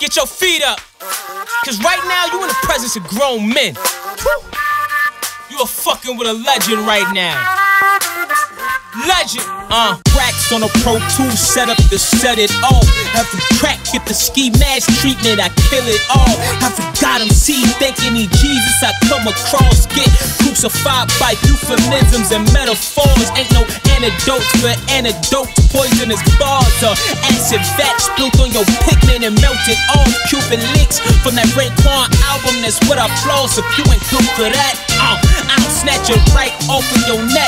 Get your feet up, cause right now you in the presence of grown men. You are fucking with a legend right now. Legend. Cracks on a Pro Tools setup to set it off. Have to crack, get the ski mask treatment, I kill it all. I forgot him, see, thinking he Jesus, I come across. Get crucified by euphemisms and metaphors. Ain't no antidotes for antidotes, poisonous bars. Acid vat spilt on your pigment and melted off. Cuban links from that Raekwon album, that's what I floss. If you ain't good for that, I'll snatch it right off of your neck.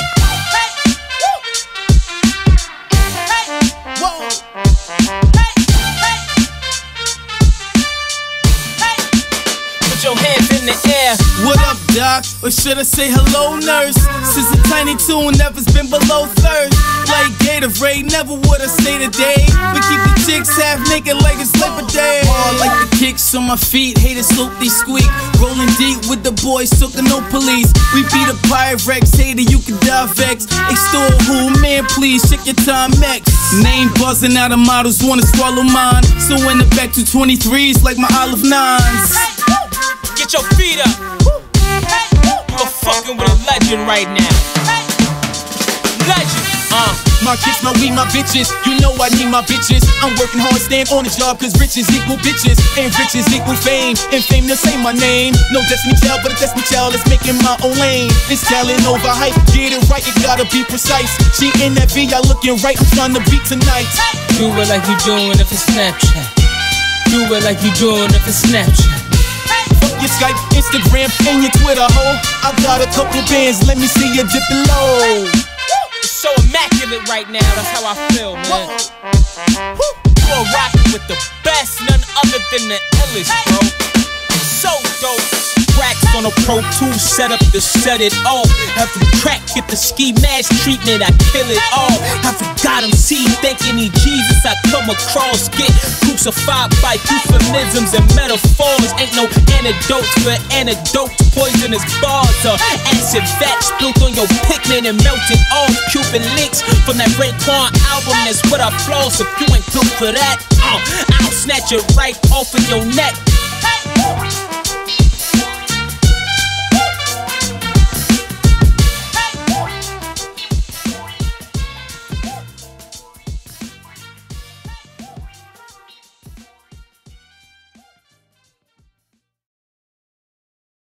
Your hands in the air. What up, doc? Or should I say hello, nurse? Since a tiny tune never's been below thirst. Like Gatorade, never would I say today. But keep the chicks half naked like it's Labor Day. Like the kicks on my feet, haters sloop, they squeak. Rolling deep with the boys, soaking no police. We beat a Pyrex, hater, you can die vex. Extort who, man, please, check your time X. Name buzzing out of models, wanna swallow mine. So in the back to 23s like my Olive 9s. Get your feet up. You are fucking with a legend right now. Legend. My kids, my weed, my bitches. You know I need my bitches. I'm working hard, staying on the job, cause riches equal bitches. And riches equal fame. And fame, they'll say my name. No Destiny Child, but a Destiny Child that's making my own lane. It's talent over hype. Get it right, it gotta be precise. She in that VR looking right, I'm trying to beat tonight. Do it like you doing if it's Snapchat. Do it like you doing if it's Snapchat. Fuck your Skype, Instagram, and your Twitter, ho. I got a couple bands, let me see you dip it low. It's so immaculate right now, that's how I feel, man. You are rocking with the best, none other than the illest, bro. So dope. Cracks on a Pro Tools setup to set it off. Have to crack, get the ski mask treatment, I kill it all. I forgot him, see, thinking he Jesus, I come across. Get crucified by euphemisms and metaphors. Ain't no antidotes for antidotes, poisonous bars. Acid vat spilt on your pigment and melted off. Cuban links from that Raekwon album, that's what I floss. If you ain't good for that, I'll snatch it right off of your neck.